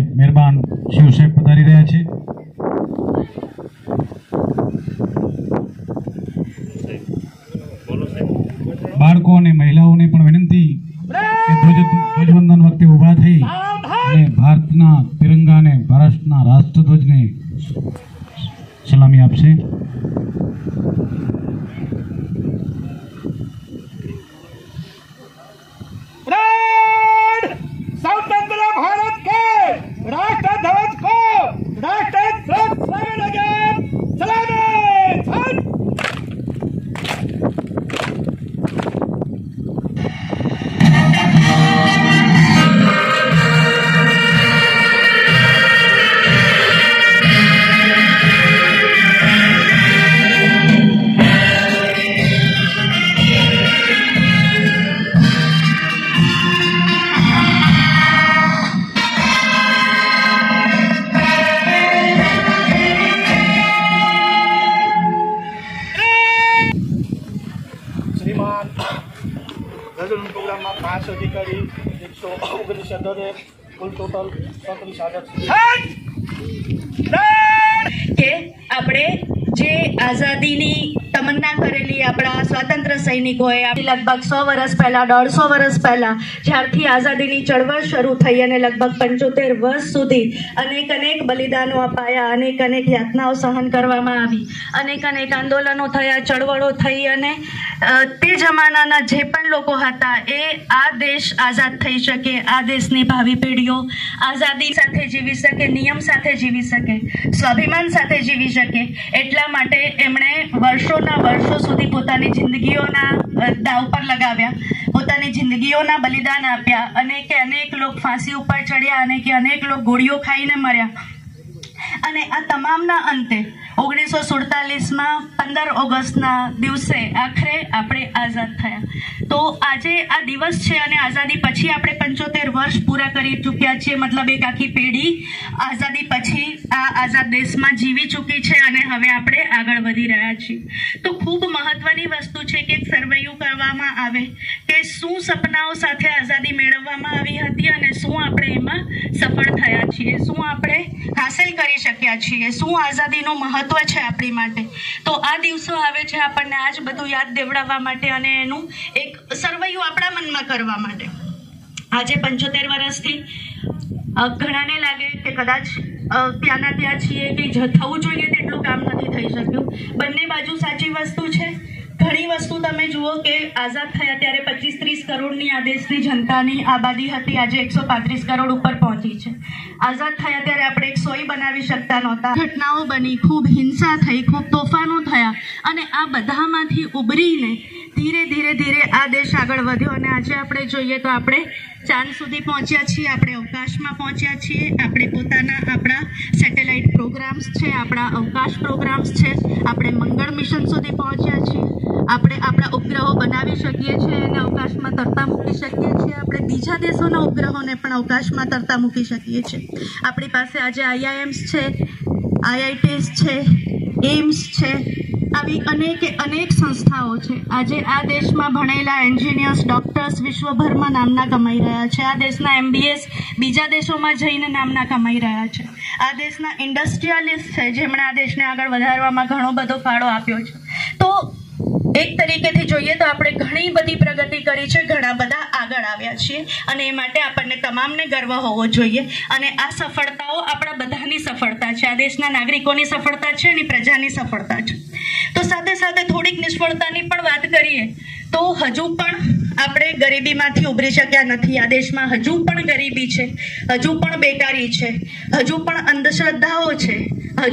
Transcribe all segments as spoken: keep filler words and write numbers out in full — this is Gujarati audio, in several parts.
મહેરબાન શિવ સાહેબ પધારી રહ્યા છે। બાળકો અને મહિલાઓને પણ વિનંતી કે ધ્વજવંદન વખતે ઊભા થઈ અને ભારતના તિરંગાને, ભારતના રાષ્ટ્રધ્વજને સલામી આપશે। પ્રોગ્રામમાં પાંચ અધિકારી એકસો ઓગણીસ સદસ્યો કુલ ટોટલ ચોત્રીસ હાજર કે આપણે જે આઝાદીની તમન્ના કરેલી આપણા સ્વાતંત્ર્ય સૈનિકોએ લગભગ સો વર્ષ પહેલા, દોઢસો વર્ષ પહેલા જ્યારથી આઝાદીની ચળવળ શરૂ થઈ અને લગભગ પંચોતેર વર્ષ સુધી અનેક અનેક બલિદાનો અપાયા, અનેક અનેક યાતનાઓ સહન કરવામાં આવી, અનેક અનેક આંદોલનો થયા, ચળવળો થઈ અને તે જમાનાના જે પણ લોકો હતા એ આ દેશ આઝાદ થઈ શકે, આ દેશની ભાવિ પેઢીઓ આઝાદી સાથે જીવી શકે, નિયમ સાથે જીવી શકે, સ્વાભિમાન સાથે જીવી શકે, એટલા માટે એમણે વર્ષોના વર્ષો સુધી પોતાની જિંદગીઓના દાવ પર લગાવ્યા, પોતાની જિંદગીઓના બલિદાન આપ્યા, અનેકે અનેક લોક ફાંસી ઉપર ચડ્યા, અનેકે અનેક લોક ગોળીઓ ખાઈને મર્યા અને આ તમામના અંતે ઓગણીસો સુડતાલીસમાં પંદર ઓગસ્ટના દિવસે આખરે આપણે આઝાદ થયા। તો આજે આ દિવસ છે અને આઝાદી પછી આપણે પંચોતેર વર્ષ પૂરા કરી ચૂક્યા છીએ, મતલબ એક આખી પેઢી આઝાદી પછી આ આઝાદ દેશમાં જીવી ચૂકી છે અને હવે આપણે આગળ વધી રહ્યા છીએ। તો ખૂબ મહત્વની વસ્તુ છે કે સર્વેયુ કરવામાં આવે કે શું સપનાઓ સાથે આઝાદી મેળવવામાં આવી હતી અને શું આપણે એમાં સફળ થયા છીએ, શું આપણે હાંસલ કરી શક્યા છીએ, શું આઝાદીનું મહત્વ છે આપણી માટે। તો આ દિવસો આવે છે આપણને આજ બધું યાદ દેવડાવવા માટે અને એનું એક સર્વેયુ આપણા મનમાં કરવા માટે। આજે પંચોતેર વર્ષથી ઘણાને લાગે કે કદાચ ત્યાંના ત્યાં છીએ કે થવું જોઈએ તેટલું કામ નથી થઈ શક્યું। બંને બાજુ સાચી વસ્તુ છે। ઘણી વસ્તુ તમે જુઓ કે આઝાદ થયા ત્યારે પચીસ ત્રીસ કરોડની આ દેશની જનતાની આબાદી હતી, આજે એકસો પાંત્રીસ કરોડ ઉપર પહોંચી છે। આઝાદ થયા ત્યારે આપણે એક સોય બનાવી શકતા નહોતા, ઘટનાઓ બની, ખૂબ હિંસા થઈ, ખૂબ તોફાનો થયા અને આ બધામાંથી ઉભરીને ધીરે ધીરે ધીરે આ દેશ આગળ વધ્યો અને આજે આપણે જોઈએ તો આપણે ચાંદ સુધી પહોંચ્યા છીએ, આપણે અવકાશમાં પહોંચ્યા છીએ, આપણે પોતાના આપણા સેટેલાઇટ પ્રોગ્રામ્સ છે, આપણા અવકાશ પ્રોગ્રામ્સ છે, આપણે મંગળ મિશન સુધી પહોંચ્યા છીએ, આપણે આપણા ઉપગ્રહો બનાવી શકીએ છીએ અને અવકાશમાં તરતા મૂકી શકીએ છીએ, આપણે બીજા દેશોના ઉપગ્રહોને પણ અવકાશમાં તરતા મૂકી શકીએ છીએ। આપણી પાસે આજે આઈઆઈએમ્સ છે, આઈઆઈટીઝ છે, એમ્સ છે, આવી અનેક અનેક સંસ્થાઓ છે। આજે આ દેશમાં ભણેલા એન્જિનિયર્સ, ડોક્ટર્સ વિશ્વભરમાં નામના કમાઈ રહ્યા છે। આ દેશના એમબીએસ બીજા દેશોમાં જઈને નામના કમાઈ રહ્યા છે। આ દેશના ઇન્ડસ્ટ્રીયાલિસ્ટ છે જેમણે આ દેશને આગળ વધારવામાં ઘણો બધો ફાળો આપ્યો છે। તો એક તરીકેથી જોઈએ તો આપણે ઘણી બધી પ્રગતિ કરી છે, ઘણા બધા આગળ આવ્યા છીએ અને એ માટે આપણને તમામને ગર્વ હોવો જોઈએ અને આ સફળતાઓ આપણા બધાની સફળતા છે, આ દેશના નાગરિકોની સફળતા છે અને પ્રજાની સફળતા છે। તો સાથે સાથે થોડીક નિષ્ફળતાની પણ વાત કરીએ તો હજુ પણ આપણે ગરીબીમાંથી ઉભરી શક્યા નથી। આ દેશમાં હજુ પણ ગરીબી છે, હજુ પણ બેકારી છે, હજુ પણ અંધશ્રદ્ધાઓ છે, હજુ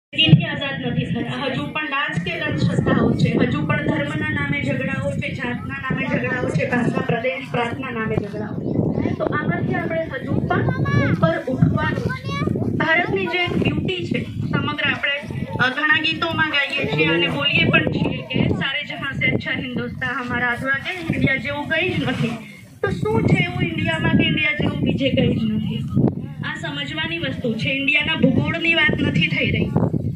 આઝાદ નથી થયા, હજુ પણ રાજકીય અંધશ્રદ્ધાઓ છે, હજુ પણ ધર્મના નામે ઝઘડાઓ છે, જાતના નામે ઝઘડાઓ છે, ભાષા પ્રદેશ પ્રાંતના નામે ઝઘડાઓ છે। તો આમાંથી આપણે હજુ પણ ઉપર ઉઠવાનું છે। ભારતની જે બ્યુટી છે સમગ્ર આપણે ઘણા ગીતોમાં ગાઈએ છીએ અને બોલીએ પણ છીએ કે સારે જહાં સે અચ્છા હિન્દુસ્તાન હમારા અધૂરા કે ઇન્ડિયા જેવું કંઈ જ નથી। તો શું છે એવું ઇન્ડિયામાં કે ઇન્ડિયા જેવું બીજે કંઈ જ નથી? આ સમજવાની વસ્તુ છે। ઇન્ડિયાના ભૂગોળની વાત નથી થઈ રહી,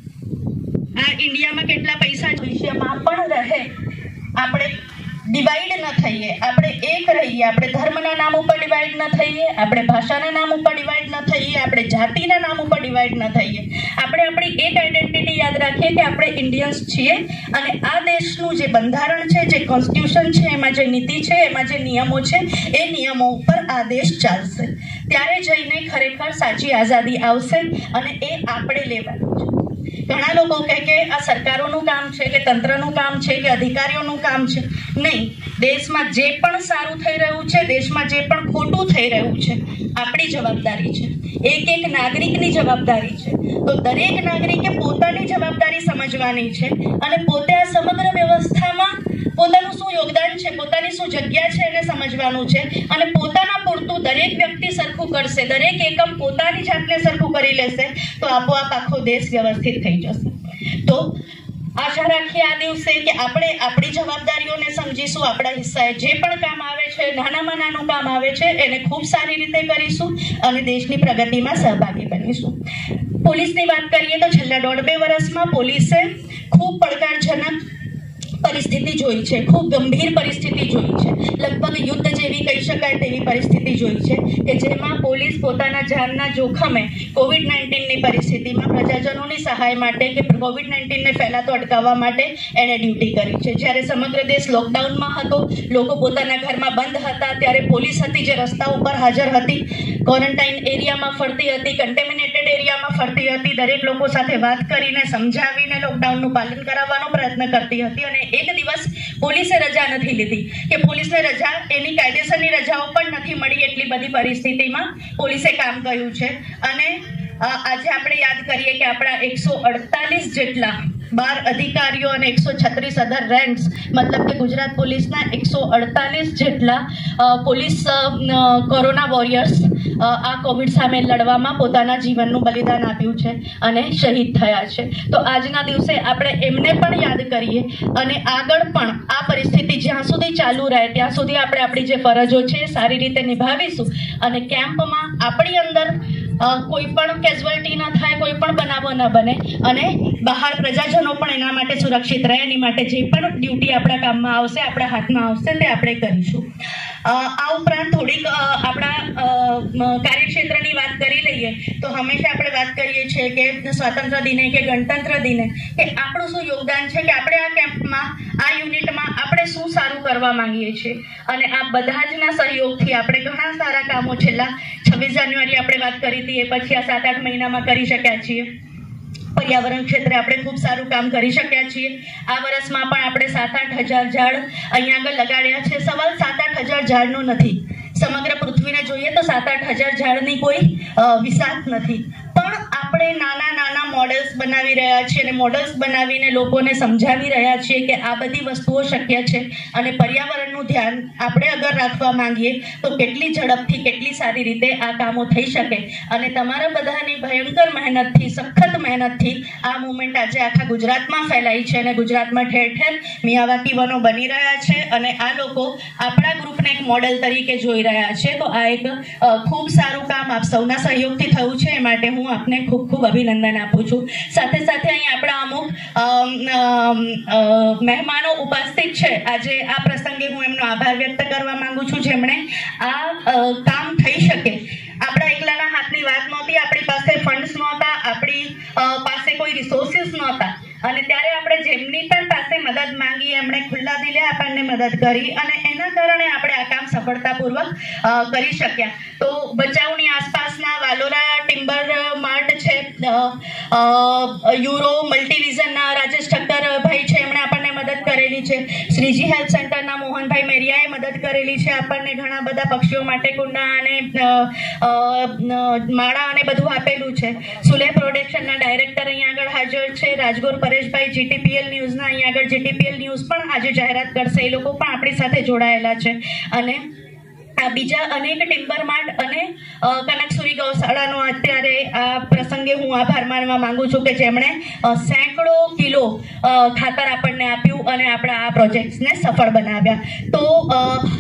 આ ઇન્ડિયામાં કેટલા પૈસા ભવિષ્યમાં પણ રહે, આપણે ડિવાઈડ ન થઈએ, આપણે એક રહીએ, આપણે ધર્મના નામ ઉપર ડિવાઈડ ન થઈએ, આપણે ભાષાના નામ ઉપર ડિવાઈડ ન થઈએ, આપણે જાતિના નામ ઉપર ડિવાઈડ ન થઈએ. આપણે આપણી એક આઈડેન્ટિટી યાદ રાખીએ કે આપણે ઇન્ડિયન્સ છીએ અને આ દેશનું જે બંધારણ છે, જે કોન્સ્ટિટ્યુશન છે, એમાં જે નીતિ છે, એમાં જે નિયમો છે, એ નિયમો ઉપર આ દેશ ચાલશે. ત્યારે જઈને ખરેખર સાચી આઝાદી આવશે અને એ આપણે લેવાની છે. ઘણા લોકો કહે કે આ સરકારોનું કામ છે કે તંત્રનું કામ છે કે અધિકારીઓનું કામ છે. નહીં, દેશમાં જે પણ સારું થઈ રહ્યું છે, દેશમાં જે પણ ખોટું થઈ રહ્યું છે, આપણી જવાબદારી છે. એક એક નાગરિકની જવાબદારી છે. તો દરેક નાગરિકે પોતાની જવાબદારી સમજવાની છે અને પોતે આ સમગ્ર વ્યવસ્થામાં પોતાનું શું યોગદાન છે, પોતાની શું જગ્યા છે એને સમજવાનું છે. અને પોતાના પૂરતું દરેક વ્યક્તિ સરખું કરશે, દરેક એકમ પોતાની જાતને સરખું કરી લેશે તો આપોઆપ આખો દેશ વ્યવસ્થિત થઈ જશે. તો આશા રાખીએ આ દિવસે કે આપણે આપણી જવાબદારીઓને સમજીશું, આપણા હિસ્સાએ જે પણ કામ આવે છે, નાનામાં નાનું કામ આવે છે, એને ખૂબ સારી રીતે કરીશું અને દેશની પ્રગતિમાં સહભાગી બનીશું. પોલીસની વાત કરીએ તો છેલ્લા દોઢ બે વર્ષમાં પોલીસે ખૂબ પડકારજનક પરિસ્થિતિ જોઈ છે, ખૂબ ગંભીર પરિસ્થિતિ જોઈ છે, લગભગ યુદ્ધ જેવી કહી શકાય તેવી પરિસ્થિતિ જોઈ છે કે જેમાં પોલીસ પોતાના જાનના જોખમે કોવિડ નાઇન્ટીનની પરિસ્થિતિમાં પ્રજાજનોની સહાય માટે કે કોવિડ નાઇન્ટીનને ફેલાતો અટકાવવા માટે એણે ડ્યુટી કરી છે. જ્યારે સમગ્ર દેશ લોકડાઉનમાં હતો, લોકો પોતાના ઘરમાં બંધ હતા, ત્યારે પોલીસ હતી જે રસ્તા ઉપર હાજર હતી, ક્વોરન્ટાઇન એરિયામાં ફરતી હતી, કન્ટેમિનેટેડ એરિયામાં ફરતી હતી, દરેક લોકો સાથે વાત કરીને સમજાવીને લોકડાઉનનું પાલન કરાવવાનો પ્રયત્ન કરતી હતી. અને એક દિવસ પોલીસે રજા નથી લીધી કે પોલીસને રજા એની કાયદેસરની રજાઓ પણ નથી મળી. એટલી બધી પરિસ્થિતિમાં પોલીસે કામ કર્યું છે. અને આજે આપણે યાદ કરીએ કે આપણા એકસો અડતાલીસ જેટલા બાર અધિકારીઓ અને એકસો છત્રીસ અધર રેન્ક્સ, મતલબ કે ગુજરાત પોલીસના એકસો અડતાલીસ જેટલા પોલીસ કોરોના વોરિયર્સ આ કોવિડ સામે લડવામાં પોતાના જીવનનું બલિદાન આપ્યું છે અને શહીદ થયા છે. તો આજના દિવસે આપણે એમને પણ યાદ કરીએ અને આગળ પણ આ પરિસ્થિતિ જ્યાં સુધી ચાલુ રહે ત્યાં સુધી આપણે આપણી જે ફરજો છે સારી રીતે નિભાવીશું અને કેમ્પમાં આપણી અંદર કોઈ પણ કેઝ્યુઅલ્ટી ન થાય, કોઈ પણ બનાવો ન બને અને બહાર પ્રજાજનો પણ એના માટે સુરક્ષિત રહે, એની માટે જે પણ ડ્યુટી આપણા કામમાં આવશે, આપણા હાથમાં આવશે તે આપણે કરીશું. આ ઉપરાંત થોડીક આપણા કાર્યક્ષેત્રની વાત કરી લઈએ તો હંમેશા આપણે વાત કરીએ છીએ કે સ્વાતંત્ર્ય દિને કે ગણતંત્ર દિને કે આપણું શું યોગદાન છે, કે આપણે આ કેમ્પમાં, આ યુનિટમાં આપણે શું સારું કરવા માંગીએ છીએ. અને આ બધા જના સહયોગથી આપણે ઘણા સારા કામો છેલ્લા છવ્વીસ જાન્યુઆરી આપણે વાત કરી હતી, એ પછી આ સાત આઠ મહિનામાં કરી શક્યા છીએ. પર્યાવરણ ક્ષેત્રે આપણે ખૂબ સારું કામ કરી શક્યા છીએ. આ વર્ષમાં પણ આપણે સાત આઠ હજાર ઝાડ અહીંયા આગળ લગાડ્યા છે. સવાલ સાત આઠ હજાર ઝાડનો નથી, સમગ્ર પૃથ્વીને જોઈએ તો સાત આઠ હજાર ઝાડની કોઈ વિસાત નથી, પણ આપણે નાના નાના મોડલ્સ બનાવી રહ્યા છીએ અને મોડલ્સ બનાવીને લોકોને સમજાવી રહ્યા છીએ કે આ બધી વસ્તુઓ શક્ય છે. અને પર્યાવરણનું ધ્યાન આપણે અગર રાખવા માંગીએ તો કેટલી ઝડપથી, કેટલી સારી રીતે આ કામો થઈ શકે. અને તમારા બધાની ભયંકર મહેનતથી, સખત મહેનતથી આ મુવમેન્ટ આજે આખા ગુજરાતમાં ફેલાઈ છે અને ગુજરાતમાં ઠેર ઠેર મિયાવાકી વનો બની રહ્યા છે અને આ લોકો આપણા ગ્રુપને એક મોડેલ તરીકે જોઈ રહ્યા છે. તો આ એક ખૂબ સારું કામ આપ સૌના સહયોગથી થયું છે, એ માટે હું આપને ખૂબ ખૂબ અભિનંદન આપું છું. સાથે સાથે અહીં આપણા અમુક મહેમાનો ઉપસ્થિત છે આજે. આ પ્રસંગે હું એમનો આભાર વ્યક્ત કરવા માંગુ છું જેમણે આ કામ થઈ શકે. આપણા એકલાના હાથની વાત નહોતી, આપણી પાસે ફંડ્સ નહોતા, આપણી પાસે કોઈ રિસોર્સિસ નહોતા અને ત્યારે આપણે જેમની પણ પાસે મદદ માંગી એમણે ખુલ્લા દિલે આપણને મદદ કરી અને એના કારણે આપણે આ કામ સફળતાપૂર્વક કરી શક્યા. તો ભચાઉની આસપાસના વાલોરા ટિમ્બર માર્ટ છે, યુરો મલ્ટીવિઝનના રાજેશ ઠક્કર ભાઈ છે, એમણે આપણને મદદ કરેલી છે. શ્રીજી હેલ્થ સેન્ટરના મોહનભાઈ મેરિયાએ મદદ કરેલી છે આપણને. ઘણા બધા પક્ષીઓ માટે કુંડા અને માળા અને બધું આપેલું છે. સુલે પ્રોડક્શનના ડાયરેક્ટર અહીંયા આગળ હાજર છે. રાજગોર પરેશભાઈ જીટીપીએલ ન્યૂઝના અહીંયા આગળ જીટીપીએલ ન્યૂઝ પણ આજે જાહેરાત કરશે, એ લોકો પણ આપણી સાથે જોડાયેલા છે. અને આ બીજા અનેક ટિમ્બર માર્ટ અને કનકસુરી ગૌશાળાનો અત્યારે આ પ્રસંગે હું આભાર માનવા માંગુ છું કે જેમણે સેંકડો કિલો ખાતર આપણને આપ્યું અને આપણા આ પ્રોજેક્ટ્સને સફળ બનાવ્યા. તો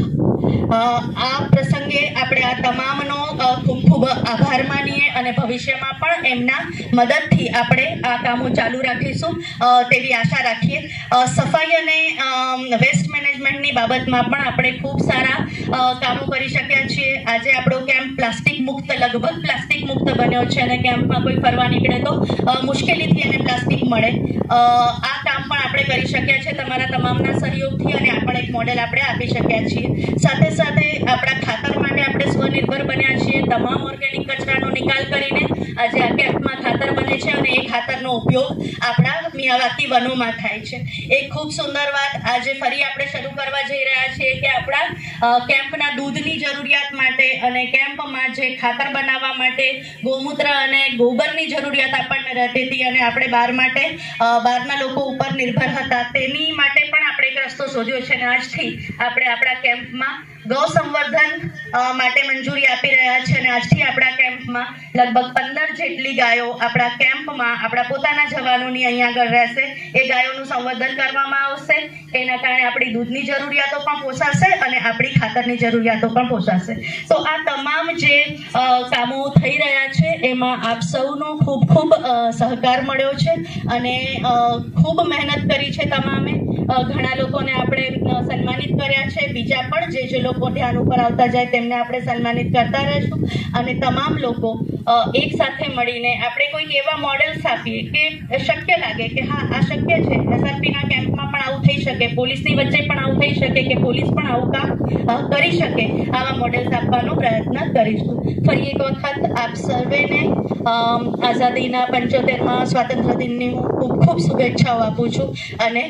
અ, આ પ્રસંગે આપણે આ તમામનો અ, ખૂબ ખૂબ આભાર માનીએ અને ભવિષ્યમાં પણ એમના મદદથી આપણે આ કામો ચાલુ રાખીશું અ, તેવી આશા રાખીએ. અ, સફાઈ અને વેસ્ટ મેનેજમેન્ટની બાબતમાં પણ આપણે ખૂબ સારા અ, કામો કરી શક્યા છીએ. આજે આપણો કેમ્પ પ્લાસ્ટિક મુક્ત લગભગ પ્લાસ્ટિક મુક્ત બન્યો છે અને કેમ્પમાં કોઈ ફરવા નીકળે તો અ, મુશ્કેલીથી એને પ્લાસ્ટિક મળે. અ, આ કામ પણ આપણે કરી શક્યા છે તમારા તમામના સહયોગથી અને આ પણ એક મોડેલ આપણે આપી શક્યા છીએ. સાથે સાથે આપણા ખાતર માટે આપણે સ્વનિર્ભર બન્યા છીએ. તમામ ઓર્ગેનિક કચરાનો નિકાલ કરીને આજે આ કેમ્પમાં ખાતર બને છે અને એ ખાતરનો ઉપયોગ આપણા મિયાવાકી વનોમાં થાય છે. એક ખૂબ સુંદર વાત આજે ફરી આપણે શરૂ કરવા જઈ રહ્યા છીએ કે આપણા અ, કેમ્પના દૂધની જરૂરિયાત માટે અને કેમ્પમાં જે ખાતર બનાવવા માટે ગૌમૂત્ર અને ગોબરની જરૂરિયાત આપણને રહેતી હતી અને આપણે બહાર માટે અ, બહારના લોકો ઉપર નિર્ભર હતા, તેની માટે પણ આપણે એક રસ્તો શોધ્યો છે અને આજથી આપણે આપણા કેમ્પમાં ગૌ સંવર્ધન અ, માટે મંજૂરી આપી રહ્યા છે અને આજથી આપણા કેમ્પમાં લગભગ પંદર જેટલી ગાયો આપણા કેમ્પમાં આપણા પોતાના જવાનોની અહીંયા આગળ રહેશે. એ ગાયોનું સંવર્ધન કરવામાં આવશે. એના કારણે આપણી દૂધની જરૂરિયાતો પણ પોસાશે અને આપણી ખાતરની જરૂરિયાતો પણ પોસાશે. તો આ તમામ જે અ, કામો થઈ રહ્યા છે એમાં આપ સૌનો ખૂબ ખૂબ અ, સહકાર મળ્યો છે અને અ, ખૂબ મહેનત કરી છે તમામે. અ, ઘણા લોકોને આપણે અ, સન્માનિત કર્યા છે. બીજા પણ જે જે લોકો ધ્યાન ઉપર આવતા જાય તેમને આપણે સન્માનિત કરતા રહીશું અને તમામ લોકો અ, એક સાથે મળીને આપણે કોઈક એવા મોડેલ્સ આપીએ કે શક્ય લાગે કે હા આ શક્ય છે. એસઆરપીના કેમ્પમાં પણ આવું થઈ શકે, પોલીસની વચ્ચે પણ આવું થઈ શકે કે પોલીસ પણ આવું કામ અ, કરી શકે. આવા મોડેલ્સ આપવાનો પ્રયત્ન કરીશું. ફરી એક વખત આપ સર્વેને અમ, આઝાદીના પંચોતેરમાં સ્વાતંત્ર્ય દિનની હું ખૂબ ખૂબ શુભેચ્છાઓ આપું છું અને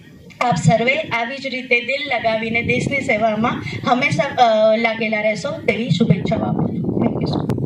આપ સર્વે આવી જ રીતે દિલ લગાવીને દેશની સેવામાં હંમેશા અ, લાગેલા રહેશો તેવી શુભેચ્છાઓ આપું છું. Thank you.